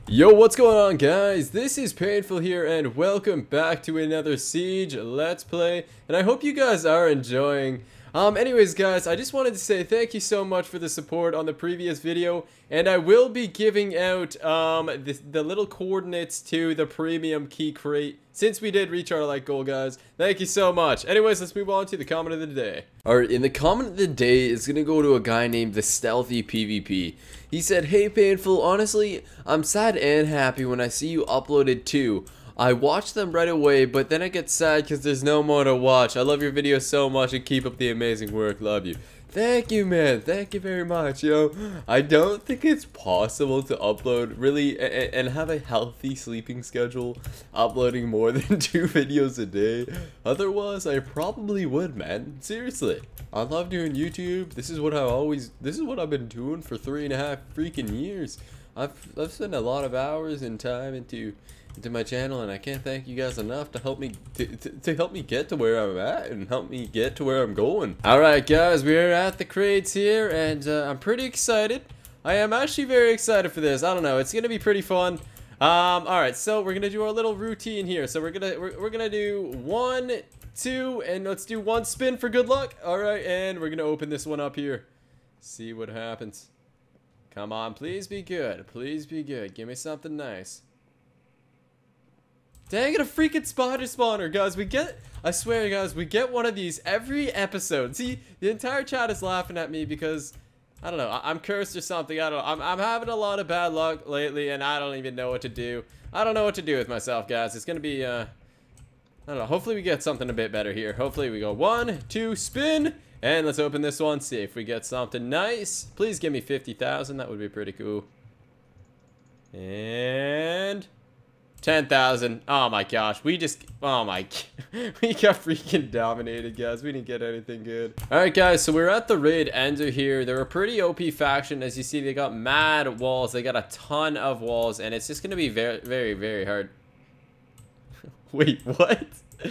Yo, what's going on, guys? This is Painful here, and welcome back to another Siege Let's Play, and I hope you guys are enjoying. Anyways, guys, I just wanted to say thank you so much for the support on the previous video, and I will be giving out, the little coordinates to the premium key crate, since we did reach our like goal, guys. Thank you so much. Anyways, let's move on to the comment of the day. Alright, in the comment of the day is gonna go to a guy named The Stealthy PvP. He said, "Hey Painful, honestly, I'm sad and happy when I see you uploaded too. I watch them right away, but then I get sad because there's no more to watch. I love your videos so much and keep up the amazing work. Love you." Thank you, man. Thank you very much, yo. I don't think it's possible to upload really and have a healthy sleeping schedule, uploading more than 2 videos a day. Otherwise, I probably would, man. Seriously. I love doing YouTube. This is what I've been doing for 3.5 freaking years. I've spent a lot of hours and time into my channel, and I can't thank you guys enough to help me help me get to where I'm at and help me get to where I'm going. All right, guys, we're at the crates here, and I'm pretty excited. I am actually very excited for this. I don't know, it's gonna be pretty fun. All right, so we're gonna do our little routine here. So we're gonna do 1, 2, and let's do 1 spin for good luck. All right, and we're gonna open this one up here. See what happens. Come on, please be good. Please be good. Give me something nice. Dang it, a freaking spider spawner, guys. I swear, guys, we get one of these every episode. See, the entire chat is laughing at me because, I don't know, I'm cursed or something. I don't know. I'm having a lot of bad luck lately, and I don't even know what to do. I don't know what to do with myself, guys. It's gonna be, I don't know. Hopefully we get something a bit better here. Hopefully we go 1, 2, spin. And let's open this one, see if we get something nice. Please give me 50,000. That would be pretty cool. And 10,000. Oh my gosh, we got freaking dominated, guys. We didn't get anything good. All right, guys, so we're at the raid ender here. They're a pretty OP faction. As you see, they got mad walls. They got a ton of walls, and it's just gonna be very, very, very hard. Wait, what?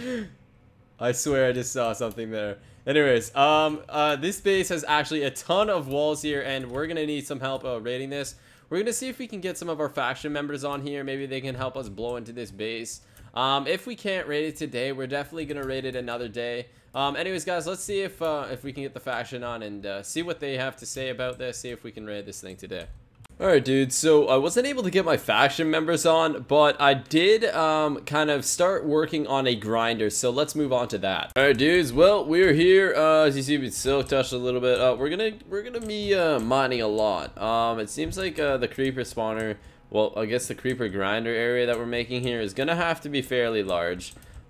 I swear I just saw something there. Anyways, this base has actually a ton of walls here, and we're gonna need some help raiding this. We're gonna see if we can get some of our faction members on here. Maybe they can help us blow into this base. If we can't raid it today, we're definitely gonna raid it another day. Anyways, guys, let's see if we can get the faction on and see what they have to say about this. See if we can raid this thing today. Alright, dude, so I wasn't able to get my faction members on, but I did kind of start working on a grinder, so let's move on to that. Alright, dudes, well, we're here. As you see, we silk touched a little bit. We're gonna be mining a lot. It seems like the creeper spawner, well, I guess the creeper grinder area that we're making here is gonna have to be fairly large.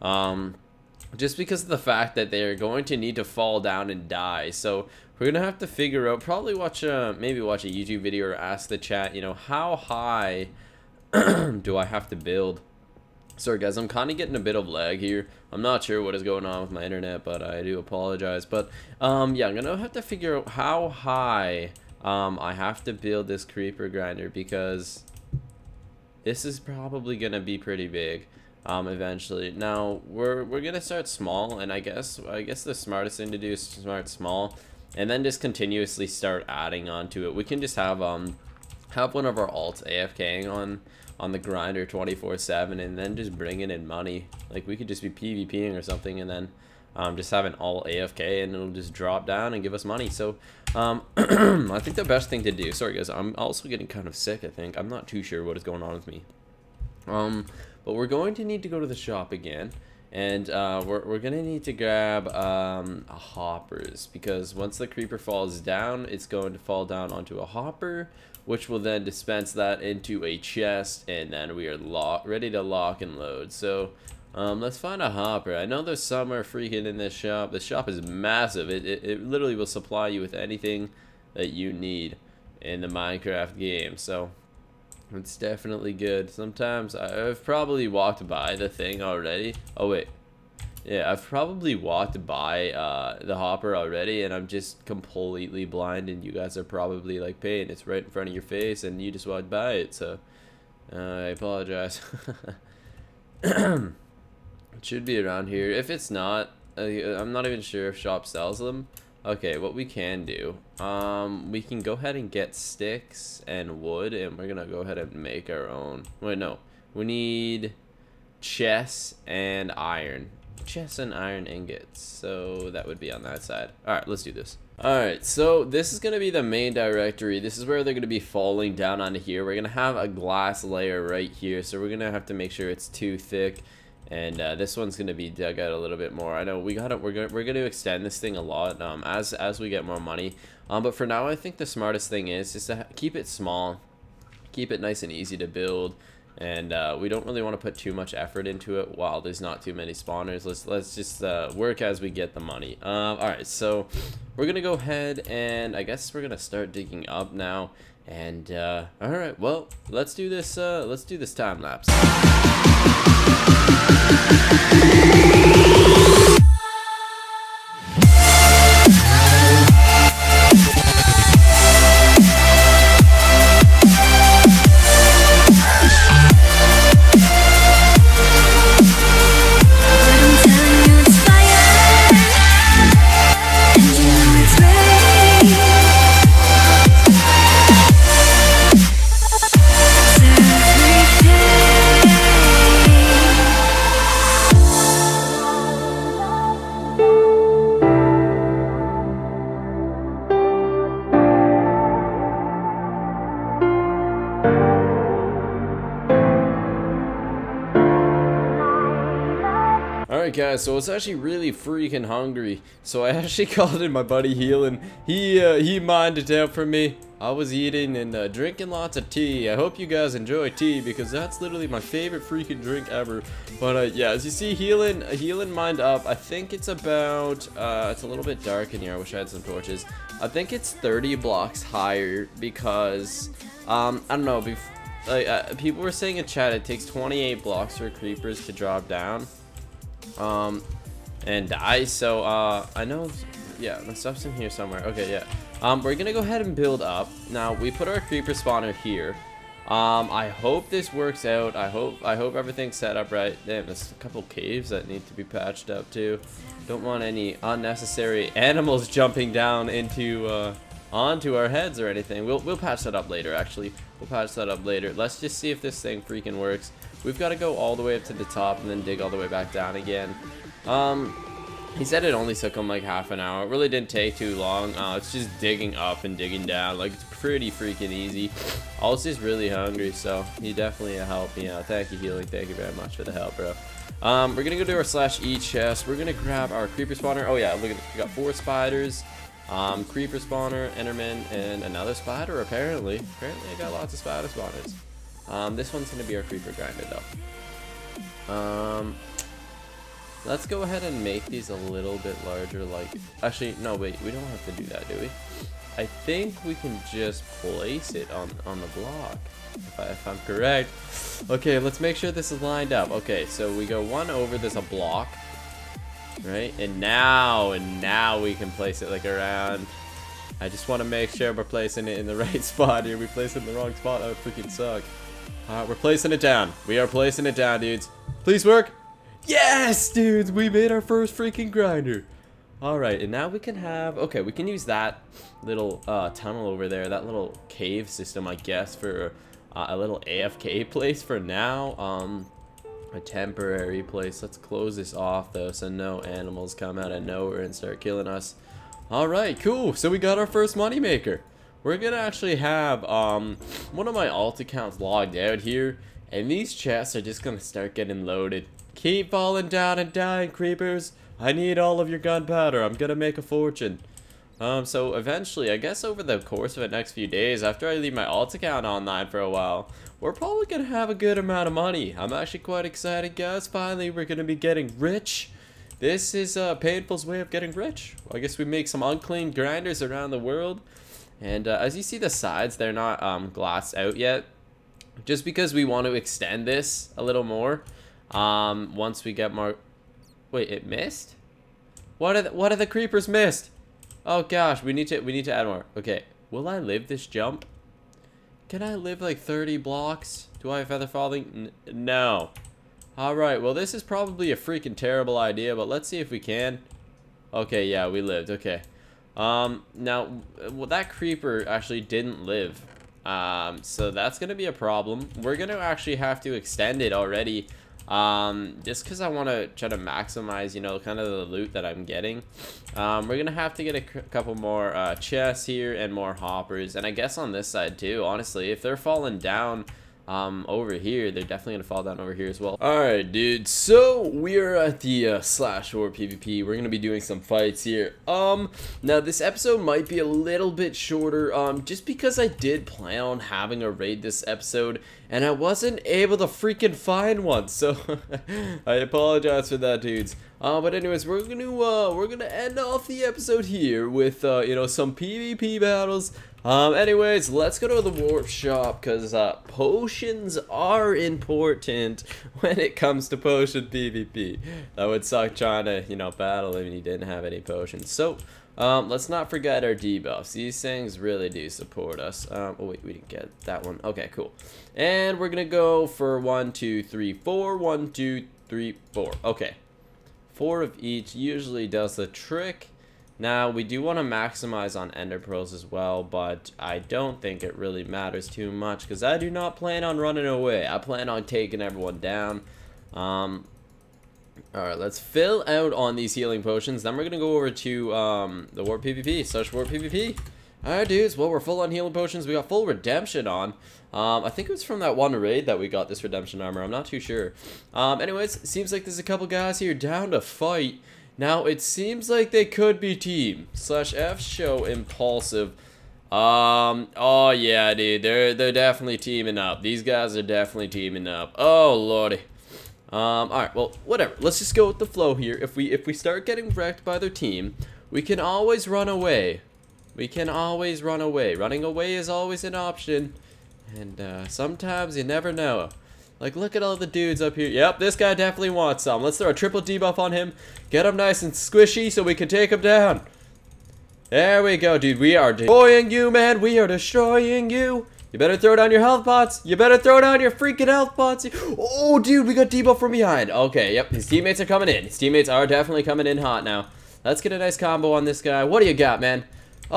Just because of the fact that they're going to need to fall down and die. So we're gonna have to figure out, probably maybe watch a YouTube video or ask the chat, you know, how high do I have to build? Sorry guys, I'm kind of getting a bit of lag here. I'm not sure what is going on with my internet, but I do apologize. But yeah, I'm gonna have to figure out how high I have to build this creeper grinder, because this is probably gonna be pretty big. Eventually. Now we're gonna start small, and I guess the smartest thing to do is start small and then just continuously start adding on to it. We can just have one of our alts AFKing on the grinder 24/7 and then just bringing in money. Like, we could just be PvPing or something, and then just have an alt AFK, and it'll just drop down and give us money. So I think the best thing to do, sorry guys, I'm also getting kind of sick. I think I'm not too sure what is going on with me. But we're going to need to go to the shop again, and we're gonna need to grab hoppers, because once the creeper falls down, it's going to fall down onto a hopper, which will then dispense that into a chest, and then we are ready to lock and load. So let's find a hopper. I know there's somewhere freaking in this shop. This shop is massive. It literally will supply you with anything that you need in the Minecraft game. So it's definitely good. Sometimes I've probably walked by the thing already. Oh wait, yeah, I've probably walked by the hopper already, and I'm just completely blind, and you guys are probably like, "Pain, it's right in front of your face and you just walked by it." So I apologize. It should be around here. If it's not, I'm not even sure if shop sells them. Okay, what we can do, we can go ahead and get sticks and wood, and we're gonna go ahead and make our own. Wait, no, we need chess and iron. Chess and iron ingots, so that would be on that side. Alright, let's do this. Alright, so this is going to be the main directory. This is where they're going to be falling down onto here. We're going to have a glass layer right here, so we're going to have to make sure it's too thick. And this one's going to be dug out a little bit more. I know we're going to extend this thing a lot as we get more money. But for now, I think the smartest thing is just to keep it small, keep it nice and easy to build. And we don't really want to put too much effort into it while there's not too many spawners. Let's just work as we get the money. Alright, so we're gonna go ahead and I guess we're gonna start digging up now. And alright, well, let's do this time lapse. Alright guys, so I was actually really freaking hungry, so I actually called in my buddy Healing. He mined it out for me. I was eating and drinking lots of tea. I hope you guys enjoy tea because that's literally my favorite freaking drink ever. But yeah, as you see, Healing mined up. I think it's about it's a little bit dark in here. I wish I had some torches. I think it's 30 blocks higher because I don't know. People were saying in chat it takes 28 blocks for creepers to drop down and die. So I know, yeah, my stuff's in here somewhere. Okay, yeah. We're gonna go ahead and build up. Now we put our creeper spawner here. I hope this works out. I hope everything's set up right. Damn, there's a couple caves that need to be patched up too. Don't want any unnecessary animals jumping down into onto our heads or anything. We'll patch that up later. Actually, we'll patch that up later. Let's just see if this thing freaking works. We've got to go all the way up to the top and then dig all the way back down again. He said it only took him like half an hour. It really didn't take too long. It's just digging up and digging down. Like, it's pretty freaking easy. I was just really hungry, so he definitely helped me out. Thank you, Healing. Thank you very much for the help, bro. We're gonna go do our /E chest. We're gonna grab our creeper spawner. Oh yeah, look at, we got 4 spiders, creeper spawner, enderman, and another spider. Apparently I got lots of spider spawners. This one's gonna be our creeper grinder though. Let's go ahead and make these a little bit larger. Like, actually, no, wait, we don't have to do that, do we? I think we can just place it on the block, if I'm correct. Okay, let's make sure this is lined up. Okay, so we go one over, there's a block, right? And now we can place it like around. I just want to make sure we're placing it in the right spot here. We placed it in the wrong spot. That would freaking suck. We're placing it down. We are placing it down, dudes. Please work. Yes, dudes, we made our first freaking grinder. Alright, and now we can have, okay, we can use that little tunnel over there, that little cave system, I guess, for a little AFK place for now. A temporary place. Let's close this off though, so no animals come out of nowhere and start killing us. Alright, cool. So we got our first moneymaker. We're gonna actually have one of my alt accounts logged out here, and these chests are just gonna start getting loaded. Keep falling down and dying, creepers. I need all of your gunpowder. I'm gonna make a fortune. So eventually, I guess over the course of the next few days, after I leave my alt account online for a while, we're probably gonna have a good amount of money. I'm actually quite excited, guys. Finally, we're gonna be getting rich. This is Painful's way of getting rich. I guess we make some unclean grinders around the world. And as you see the sides, they're not glassed out yet. Just because we want to extend this a little more. Once we get more... Wait, it missed? What are the creepers missed? Oh gosh, we need to add more. Okay, will I live this jump? Can I live like 30 blocks? Do I have feather falling? No. Alright, well this is probably a freaking terrible idea, but let's see if we can. Okay, yeah, we lived. Okay. Now, well, that creeper actually didn't live. So that's going to be a problem. We're going to actually have to extend it already. Just because I want to try to maximize, you know, kind of the loot that I'm getting. We're going to have to get a couple more chests here and more hoppers. And I guess on this side too, honestly, if they're falling down over here, they're definitely gonna fall down over here as well. All right, dude, so we're at the slash war PvP. We're gonna be doing some fights here. Now this episode might be a little bit shorter, just because I did plan on having a raid this episode and I wasn't able to freaking find one, so I apologize for that, dudes. But anyways, we're gonna end off the episode here with you know, some PvP battles. Anyways, let's go to the warp shop, because potions are important when it comes to potion PvP. That would suck trying to, you know, battle him and he didn't have any potions. So, let's not forget our debuffs. These things really do support us. Oh wait, we didn't get that one. Okay, cool. And we're gonna go for 1, 2, 3, 4. 1, 2, 3, 4. Okay. 4 of each usually does the trick. Now, we do want to maximize on ender pearls as well, but I don't think it really matters too much, because I do not plan on running away. I plan on taking everyone down. Alright, let's fill out on these healing potions. Then we're going to go over to the warp PvP. Search warp PvP. Alright, dudes. Well, we're full on healing potions. We got full redemption on. I think it was from that one raid that we got this redemption armor. I'm not too sure. Anyways, it seems like there's a couple guys here down to fight. Now, it seems like they could be team. /F show impulsive. Oh yeah, dude. They're definitely teaming up. These guys are definitely teaming up. Oh lordy. Alright, well, whatever. Let's just go with the flow here. If we start getting wrecked by their team, we can always run away. We can always run away. Running away is always an option. And sometimes you never know. Like, look at all the dudes up here. Yep, this guy definitely wants some. Let's throw a triple debuff on him. Get him nice and squishy so we can take him down. There we go, dude. We are destroying you, man. We are destroying you. You better throw down your health pots. You better throw down your freaking health pots. Oh, dude, we got debuff from behind. Okay, yep, his teammates are coming in. His teammates are definitely coming in hot now. Let's get a nice combo on this guy. What do you got, man?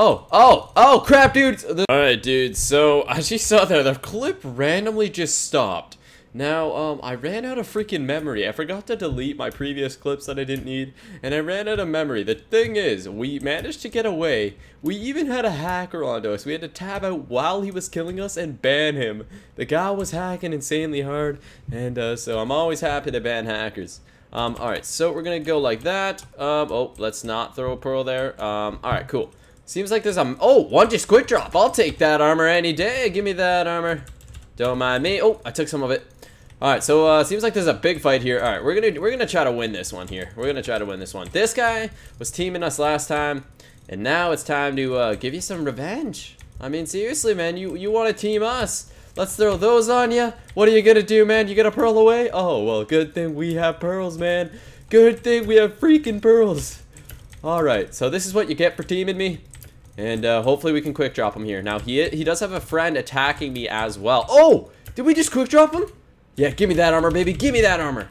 Oh, crap, dude. Alright, dude, so as you saw there, the clip randomly just stopped. Now, I ran out of freaking memory. I forgot to delete my previous clips that I didn't need, and I ran out of memory. The thing is, we managed to get away. We even had a hacker onto us. We had to tab out while he was killing us and ban him. The guy was hacking insanely hard, and so I'm always happy to ban hackers. Alright, so we're gonna go like that. Oh, let's not throw a pearl there. Alright, cool. Seems like there's a... Oh, one just quick drop. I'll take that armor any day. Give me that armor. Don't mind me. Oh, I took some of it. Alright, so seems like there's a big fight here. Alright, we're gonna try to win this one here. We're gonna try to win this one. This guy was teaming us last time, and now it's time to give you some revenge. I mean, seriously, man, you want to team us? Let's throw those on you. What are you gonna do, man? You gonna pearl away? Oh, well, good thing we have pearls, man. Good thing we have freaking pearls. Alright, so this is what you get for teaming me. And hopefully we can quick drop him here. Now, he does have a friend attacking me as well. Oh! Did we just quick drop him? Yeah, give me that armor, baby. Give me that armor.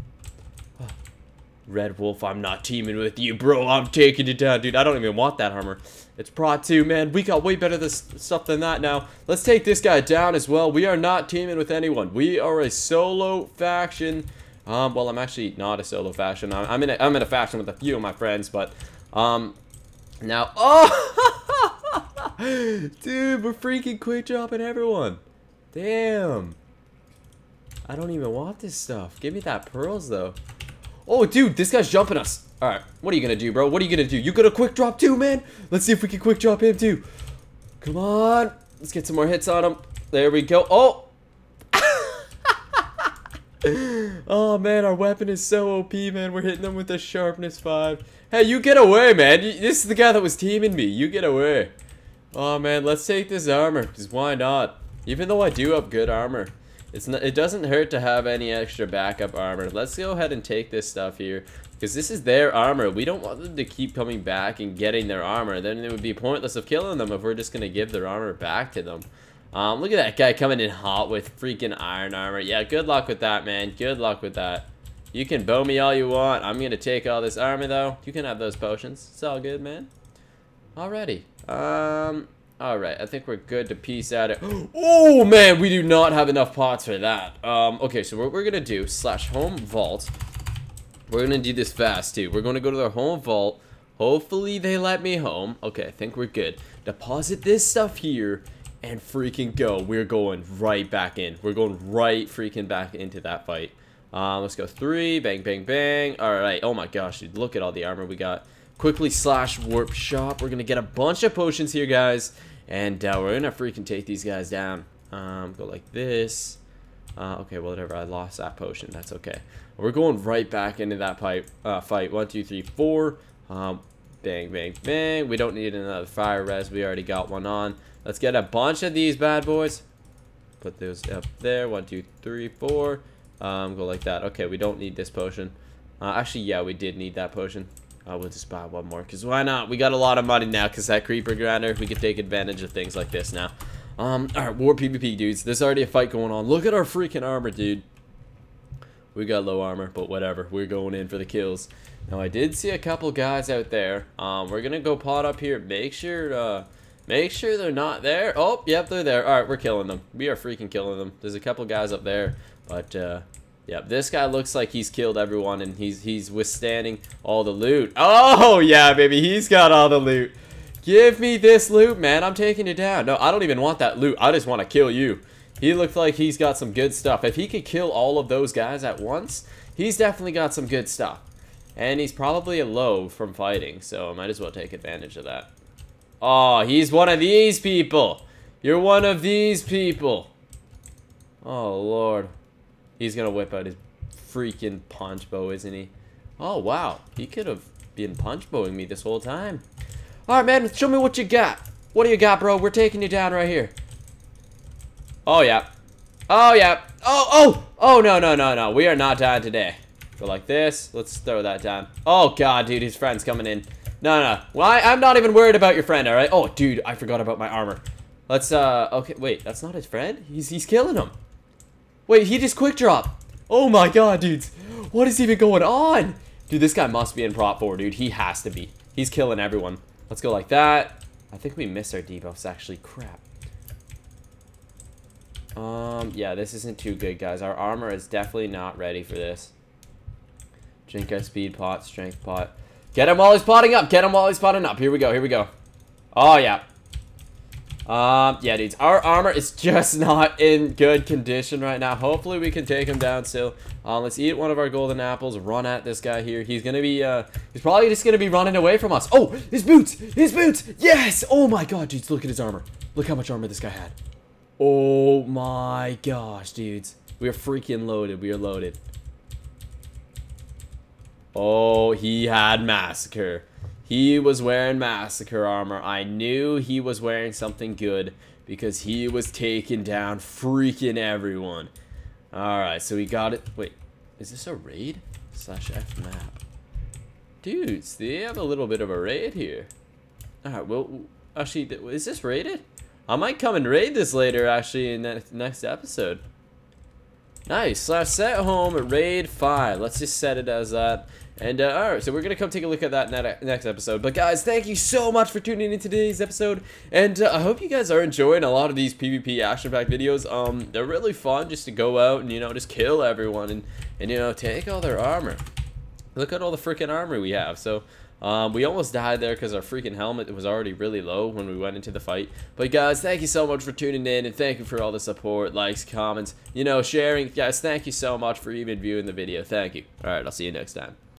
Oh. Red Wolf, I'm not teaming with you, bro. I'm taking it down, dude. I don't even want that armor. It's Prot 2, man. We got way better stuff than that now. Let's take this guy down as well. We are not teaming with anyone. We are a solo faction. Well, I'm actually not a solo faction. I'm in a faction with a few of my friends, but now, oh, dude, we're freaking quick dropping everyone. Damn. I don't even want this stuff. Give me that pearls, though. Oh, dude, this guy's jumping us. All right, what are you gonna do, bro? What are you gonna do? You gonna quick drop too, man? Let's see if we can quick drop him too. Come on. Let's get some more hits on him. There we go. Oh. Oh, man, our weapon is so OP, man. We're hitting them with a sharpness 5. Hey, you get away, man. This is the guy that was teaming me. You get away. Oh, man, let's take this armor, because why not? Even though I do have good armor. It doesn't hurt to have any extra backup armor. Let's go ahead and take this stuff here, because this is their armor. We don't want them to keep coming back and getting their armor. Then it would be pointless of killing them if we're just going to give their armor back to them. Look at that guy coming in hot with freaking iron armor. Yeah, good luck with that, man. Good luck with that. You can bow me all you want. I'm going to take all this armor, though. You can have those potions. It's all good, man. Alrighty. Alright, I think we're good to peace out it. Oh, man, we do not have enough pots for that. Okay, so what we're gonna do, /home vault. We're gonna do this fast, too. We're gonna go to their home vault. Hopefully they let me home. Okay, I think we're good. Deposit this stuff here and freaking go. We're going right back in. We're going right freaking back into that fight. Let's go 3. Bang, bang, bang. Alright. Oh my gosh, dude. Look at all the armor we got. Quickly /warp shop. We're going to get a bunch of potions here, guys. And we're going to freaking take these guys down. Go like this. Okay, well, whatever. I lost that potion. That's okay. We're going right back into that fight. 1, 2, 3, 4. Bang, bang, bang. We don't need another fire res. We already got one on. Let's get a bunch of these bad boys. Put those up there. 1, 2, 3, 4. Go like that. Okay, we don't need this potion. Actually, yeah, we did need that potion. We'll just buy one more, because why not? We got a lot of money now, because that creeper grinder, we can take advantage of things like this now. Alright, war PvP, dudes. There's already a fight going on. Look at our freaking armor, dude. We got low armor, but whatever. We're going in for the kills. Now, I did see a couple guys out there. We're gonna go pot up here. Make sure they're not there. Oh, yep, they're there. Alright, we're killing them. We are freaking killing them. There's a couple guys up there, but, yeah, this guy looks like he's killed everyone, and he's withstanding all the loot. Oh, yeah, baby, he's got all the loot. Give me this loot, man. I'm taking you down. No, I don't even want that loot. I just want to kill you. He looked like he's got some good stuff. If he could kill all of those guys at once, he's definitely got some good stuff. And he's probably a low from fighting, so I might as well take advantage of that. Oh, he's one of these people. You're one of these people. Oh, Lord. He's gonna whip out his freaking punch bow, isn't he? Oh, wow. He could have been punch bowing me this whole time. Alright, man. Show me what you got. What do you got, bro? We're taking you down right here. Oh, yeah. Oh, yeah. Oh, no. We are not dying today. Go like this. Let's throw that down. Oh, God, dude. His friend's coming in. No. Well, I'm not even worried about your friend, alright? Oh, dude. I forgot about my armor. Let's, okay. Wait, that's not his friend? He's killing him. Wait, he just quick drop. Oh my god, dudes. What is even going on? Dude, this guy must be in prop 4, dude. He has to be. He's killing everyone. Let's go like that. I think we missed our debuffs, actually. Crap. Yeah, this isn't too good, guys. Our armor is definitely not ready for this. Drink our speed pot, strength pot. Get him while he's potting up. Get him while he's potting up. Here we go. Oh, yeah. Yeah, dudes, our armor is just not in good condition right now. Hopefully we can take him down still. Let's eat one of our golden apples, run at this guy here. He's gonna be, he's probably just gonna be running away from us. Oh, his boots! Yes! Oh my god, dudes, look at his armor. Look how much armor this guy had. Oh my gosh, dudes. We are freaking loaded. We are loaded. Oh, he had Massacre. He was wearing Massacre armor. I knew he was wearing something good because he was taking down freaking everyone. Alright, so we got it. Wait, is this a raid? /F map. Dudes, they have a little bit of a raid here. Alright, well, actually, is this raided? I might come and raid this later, actually, in the next episode. Nice. /set home raid 5. Let's just set it as that. And, alright, so we're gonna come take a look at that next episode. But, guys, thank you so much for tuning in today's episode. And, I hope you guys are enjoying a lot of these PvP action-packed videos. They're really fun just to go out and, you know, just kill everyone and you know, take all their armor. Look at all the freaking armor we have. So, we almost died there because our freaking helmet was already really low when we went into the fight. But guys, thank you so much for tuning in, and thank you for all the support, likes, comments, you know, sharing. Guys, thank you so much for even viewing the video. Thank you. Alright, I'll see you next time.